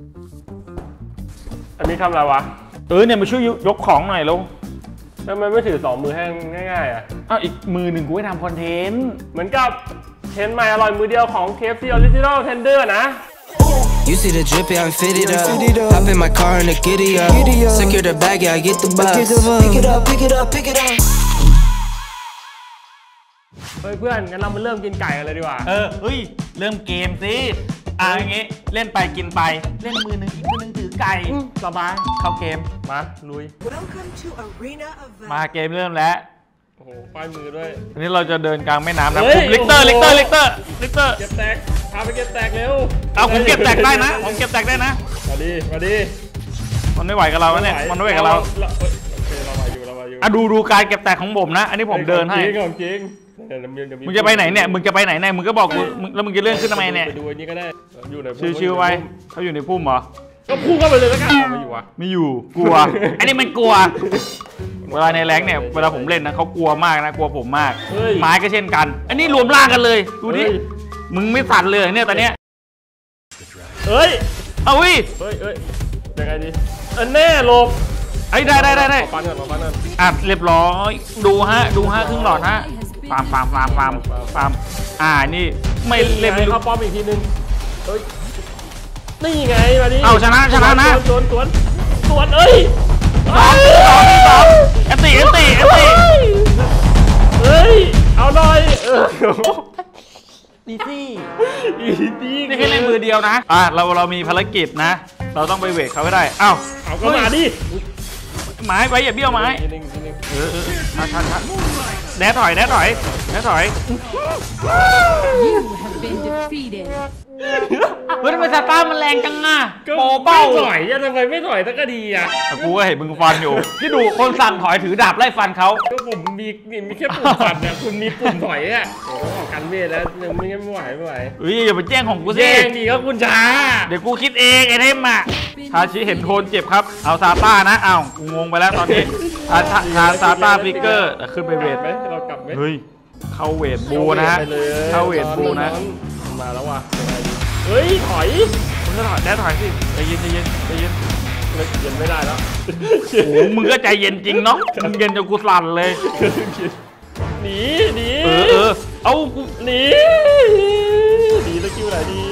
อันนี้ทำอะไรวะเนี่ยมาช่วยยกของหน่อยลูกทำไมไม่ถือ2 มือให้ง่ายๆอ่ะอีกมือหนึ่งกูให้ทำคอนเทนต์เหมือนกับเทนใหม่อร่อยมือเดียวของ KFC Original Tender นะ You see the drip, yeah, I'm fitted up. Hop in my car and the giddy up. Secure the bag, yeah, I get the bus. Pick it up, pick it up, pick it up. เฮ้ยเพื่อนงั้นเรามาเริ่มกินไก่กันเลยดีกว่าเริ่มเกมสิอย่างงี้เล่นไปกินไปเล่นมือหนึ่งอีกมือหนึ่งถือไก่สบายเข้าเกมมาลุยมาเกมเริ่มแล้วโอ้โหป้ายมือด้วยอันนี้เราจะเดินกลางแม่น้ำนะลิกเตอร์เก็บแตกพาไปเก็บแตกเร็วผมเก็บแตกได้นะผมเก็บแตกได้นะมาดิมันไม่ไหวกับเราเนี่ยมันไม่ไหวกับเราเรามาอยู่ดูการเก็บแตกของผมนะอันนี้ผมเดินให้จริงมึงจะไปไหนเนี่ยมึงจะไปไหนเนี่ยมึงก็บอกกูแล้วมึงจะเลื่อนขึ้นทำไมเนี่ยไปดูอันนี้ก็ได้อยู่ในชิวๆไว้เขาอยู่ในพุ่มเหรอก็พุ่งเข้าไปเลยแล้วกันไม่อยู่วะไม่อยู่กลัวอันนี้มันกลัวเวลาในแรงเนี่ยเวลาผมเล่นนะเขากลัวมากนะกลัวผมมากไม้ก็เช่นกันอันนี้รวมร่างกันเลยดูดิมึงไม่สั่นเลยเนี่ยตอนเนี้ยเอาวิยังไงดีแน่หลบได้ปันกันเรียบร้อยดูฮะครึ่งหลอดฮะฟาร์มนี่ไม่เล่นเข้าป้อมอีกทีนึงนี่ไงมาดิชนะนะสวนสองเอฟตีเอาหน่อยดีซี่นี่แค่เล่นมือเดียวนะเรามีภารกิจนะเราต้องไปเวทเขาให้ได้เอาก็มาดิไม้ไว้อย่าเบี้ยวไม้ทันแน่ถอยเฮ้ยทำไมซาต้ามันแรงจังอ่ะโปเป้าถอยทำไมไม่ถอยตั้งก็ดีอ่ะกูก็เห็นมึงฟันอยู่ที่ดูคนสั่งถอยถือดาบไล่ฟันเขาก็ผมมีแค่ปุ่มฟันเนี่ยคุณมีปุ่มถอยอ่ะออกกันเวทแล้วไม่ไหวอย่าไปแจ้งของกูสิแจ้งดีก็คุณช้าเดี๋ยวกูคิดเองไอ้เทมอ่ะทาชิเห็นโทนเจ็บครับเอาซาต้านะกูงงไปแล้วตอนนี้ซาต้าฟิกเกอร์ขึ้นไปเวทไหมเรากลับไหมเฮ้ยเข้าเวทบูนะฮะเข้าเวทบูนะมาแล้วว่ะถอยมึงก็ถอยสิใจเย็นเย็นไม่ได้แล้วโอ้มึงก็ใจเย็นจริงเนาะมึงเย็นจนกูสั่นเลยหนีเอากูหนีตะคิวไหนดี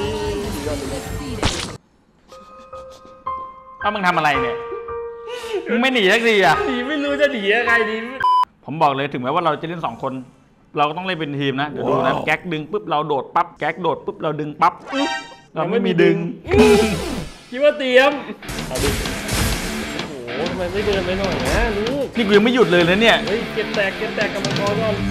มึงทำอะไรเนี่ยมึงไม่หนีสักทีอ่ะหนีไม่รู้จะหนียังไงดีผมบอกเลยถึงแม้ว่าเราจะเล่น2 คนเราก็ต้องเล่นเป็นทีมนะเดี๋ยวดูนะแก๊กดึงปุ๊บเราโดดปั๊บแก๊กโดดปุ๊บเราดึงปั๊บเราไม่มีดึงคิดว่าเตรียมเอาดิโอ้โหทำไมไม่เดินไปหน่อยนะลูกนี่กูยังไม่หยุดเลยนะเนี่ยเก็บแตกกับมังกรก่อน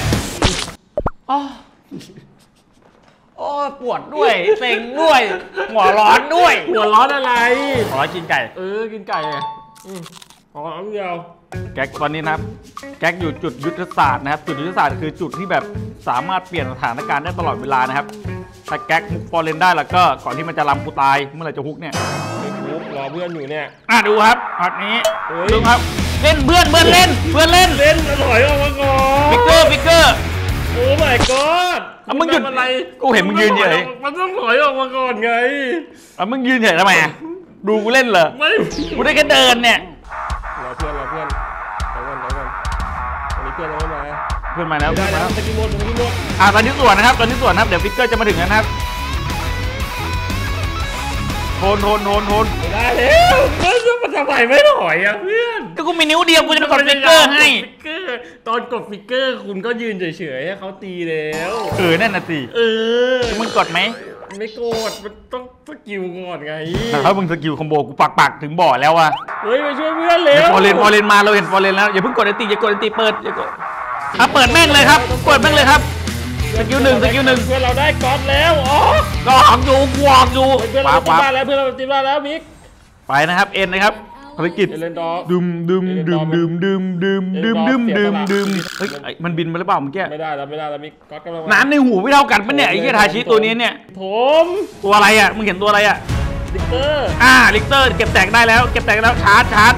โอ้ปวดด้วยเซ็งด้วยหัวร้อนด้วยหัวร้อนอะไรหัวร้อนกินไก่กินไก่ขอน้ำเดียวแก๊กตอนนี้นะครับแก๊กอยู่จุดยุทธศาสตร์นะครับจุดยุทธศาสตร์คือจุดที่แบบสามารถเปลี่ยนสถานการณ์ได้ตลอดเวลานะครับถ้าแก๊กมุกฟอร์เรนได้แล้วก็ก่อนที่มันจะลำกูตายเมื่อไหร่จะฮุกเนี่ยรอเพื่อนอยู่เนี่ยดูครับอันนี้ดูครับเล่นเพื่อนเล่นถอยออกมาก่อนฟิกเกอร์โอ้ my god มึงหยุดอะไรกูเห็นมึงยืนเฉยมันต้องถอยออกมาก่อนไงมึงยืนเฉยทำไมดูกูเล่นเหรอไม่กูได้แค่เดินเนี่ยรอเพื่อนวันนี้เพื่อนยังไม่มาเพื่อนมาแล้วตะกี้หมดตอนนี้ส่วนนะครับเดี๋ยวฟิกเกอร์จะมาถึงนะครับโทนได้แล้วมันทำไมไม่ถอยอ่ะเพื่อนก็กูมีนิ้วเดียวกูจะกดฟิกเกอร์ให้ตอนกดฟิกเกอร์คุณก็ยืนเฉยๆให้เขาตีแล้วนั่นน่ะสิมึงกดไหมไม่กดมันต้องสกิลก่อนไงถ้ามึงสกิลคอมโบกูปักถึงบ่อแล้วว่ะไปช่วยเพื่อนเร็วฟอร์เรนมาเราเห็นฟอร์เรนแล้วอย่าเพิ่งกดไอตีอย่ากดไอตีเปิดอย่ากดเปิดแม่งเลยครับเปิดแม่งเลยครับสกิลหนึ่งเพื่อนเราได้ก๊อตแล้วก็หอมอยู่เพื่อนเราตีบ้านแล้วมิกไปนะครับเอ็นนะครับภารกิจดึมเฮ้ยมันบินมาหรือเปล่าเมื่อกี้ไม่ได้แล้วมิกก๊อตกำลังน้ำในหูไม่เท่ากันปะเนี่ยไอ้เหี้ยทาชิตัวนี้เนี่ยตัวอะไรอ่ะมึงเห็นตัวอะไรอ่ะลิกเตอร์เก็บแตกได้แล้วชาร์จ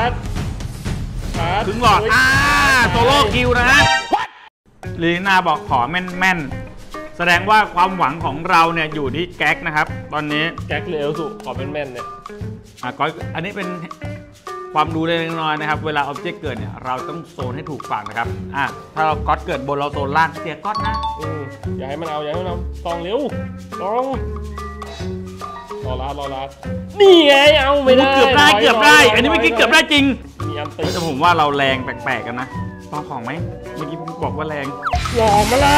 ถึงหลอดโซโล่คิวนะฮะลีน่าบอกขอแม่นแสดงว่าความหวังของเราเนี่ยอยู่ที่แก๊กนะครับตอนนี้แก๊กหรือเอลสุขอเป็นแม่นเนี่ยก็อันนี้เป็นความรู้เล็กน้อยนะครับเวลาออบเจกต์เกิดเนี่ยเราต้องโซนให้ถูกฝั่งนะครับถ้าเราก๊อตเกิดบนเราโซนล่างเสียก๊อตนะอย่าให้มันเอาตองเร็วตองรอลานี่ไงเอาไม่ได้เกือบได้อันนี้เมื่อกี้เกือบได้จริงมีอันตีแต่ผมว่าเราแรงแปลกๆกันนะต้องของไหมเมื่อกี้ผมบอกว่าแรงหลอกมาละ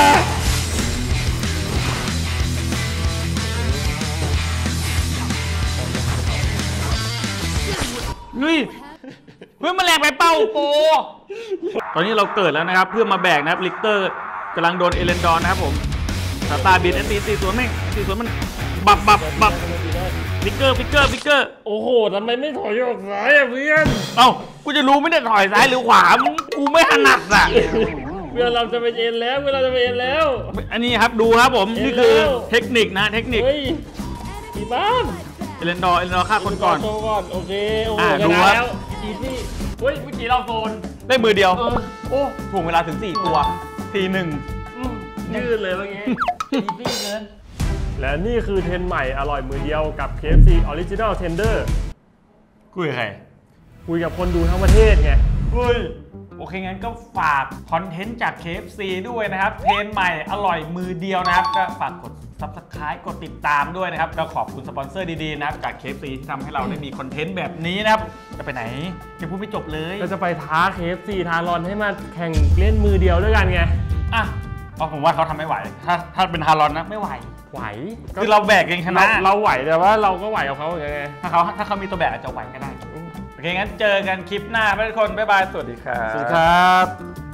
เพื่อมาแรงไปเป้าโปตอนนี้เราเกิดแล้วนะครับเพื่อมาแบกนะครับลิกเตอร์กำลังโดนเอเลนดอร์นะครับผมสตาร์บินตีสวนแม่งตีสวนมันบับฟิกเกอร์โอ้โหทำไมไม่ถอยออกซ้ายเพื่อนเอ้ากูจะรู้ไม่ได้ถอยซ้ายหรือขวากูไม่ถนัดอ่ะเพื่อนเราจะไปเอ็นแล้วอันนี้ครับดูครับผมนี่คือเทคนิคนะเทคนิคเฮ้ยที่บ้านเอเลนดอร์ฆ่าคนก่อนโอเคโอ้โหดูครับแล้วอีซี่เฮ้ยเมื่อกี้เราโซนได้มือเดียวโอ้ถ่วงเวลาถึง4ตัวทีหนึ่งยืดเลยเมื่อกี้อีซี่เกินและนี่คือเทรนใหม่อร่อยมือเดียวกับ KFC Original Tender คุยกับใครคุยกับคนดูทั้งประเทศไงโอเคงั้นก็ฝากคอนเทนต์จาก KFC ด้วยนะครับเทรนใหม่อร่อยมือเดียวนะครับก็ฝากกด Subscribe กดติดตามด้วยนะครับก็ขอบคุณสปอนเซอร์ดีๆนะครับจาก KFC ที่ทำให้เราได้มีคอนเทนต์แบบนี้นะครับจะไปไหนยังพูดไม่จบเลยก็จะไปท้า KFC ทารอนให้มาแข่งเล่นมือเดียวด้วยกันไงผมว่าเขาทำไม่ไหวถ้าเป็นฮารอนนะไม่ไหวไหวคือเราแบกเองชนะเราไหวแต่ว่าเราก็ไหวกับเขาอย่างไงถ้าเขามีตัวแบกอาจจะไหวก็ได้โอเคงั้นเจอกันคลิปหน้าทุกคนบ๊ายบายสวัสดีครับสวัสดีครับ